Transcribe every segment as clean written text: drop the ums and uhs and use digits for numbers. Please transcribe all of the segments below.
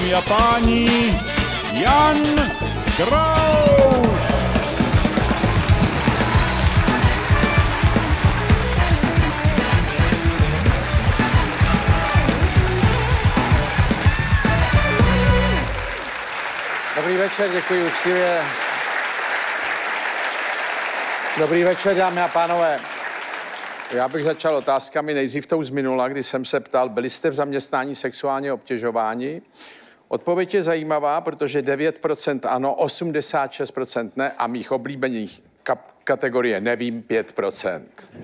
Dámy a páni, Jan Kraus! Dobrý večer, děkuji úctivě. Dobrý večer, dámy a pánové. Já bych začal otázkami nejdřív tou z minula, kdy jsem se ptal, byli jste v zaměstnání sexuálně obtěžování? Odpověď je zajímavá, protože 9% ano, 86% ne a mých oblíbených kategorie nevím 5%.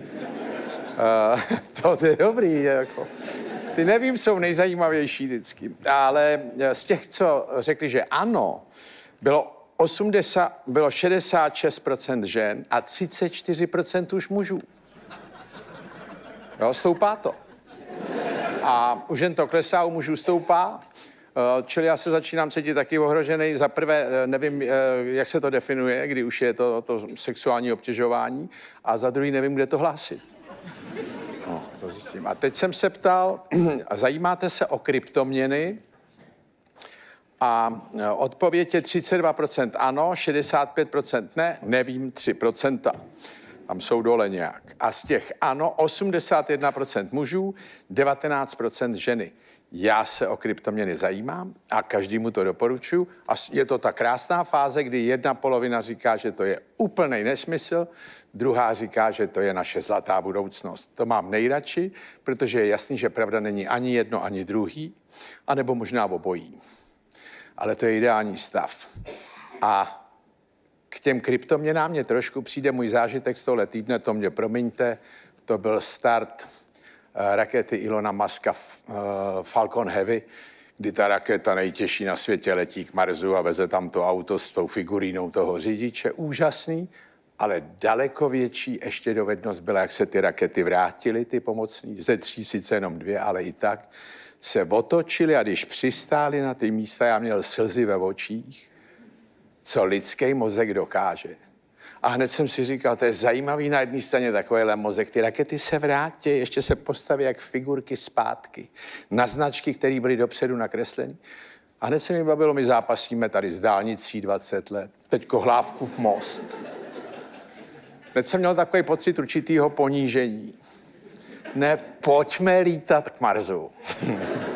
To je dobrý, jako. Ty nevím, jsou nejzajímavější vždycky. Ale z těch, co řekli, že ano, bylo 66% žen a 34% už mužů. Jo, stoupá to. A u žen to klesá, u mužů stoupá. Čili já se začínám cítit taky ohrožený. Za prvé, nevím, jak se to definuje, kdy už je to sexuální obtěžování. A za druhý, nevím, kde to hlásit. No, to zjistím. A teď jsem se ptal, zajímáte se o kryptoměny? A odpověď je 32% ano, 65% ne, nevím 3%. Tam jsou dole nějak. A z těch ano, 81% mužů, 19% ženy. Já se o kryptoměny zajímám a každému to doporučuji. A je to ta krásná fáze, kdy jedna polovina říká, že to je úplný nesmysl, druhá říká, že to je naše zlatá budoucnost. To mám nejradši, protože je jasný, že pravda není ani jedno, ani druhý, anebo možná obojí. Ale to je ideální stav. A k těm kryptoměnám mě trošku přijde můj zážitek z tohle týdne, to mě promiňte, to byl start rakety Ilona Muska Falcon Heavy, kdy ta raketa nejtěžší na světě letí k Marsu a veze tam to auto s tou figurínou toho řidiče. Úžasný, ale daleko větší ještě dovednost byla, jak se ty rakety vrátily, ty pomocný. Ze 3 sice jenom 2, ale i tak se otočili a když přistáli na ty místa, já měl slzy ve očích, co lidský mozek dokáže. A hned jsem si říkal, to je zajímavý na jedné straně takovýhle mozek. Ty rakety se vrátí, ještě se postaví jak figurky zpátky. Na značky, které byly dopředu nakreslené. A hned se mi bavilo, my zápasíme tady s dálnicí 20 let. Teďko Hlávkův most. Hned jsem měl takový pocit určitýho ponížení. Ne, pojďme lítat k Marsu.